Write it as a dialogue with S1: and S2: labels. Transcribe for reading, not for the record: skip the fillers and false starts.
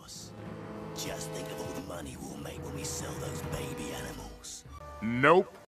S1: boss. Just think of all the money we'll make when we sell those baby animals.
S2: Nope.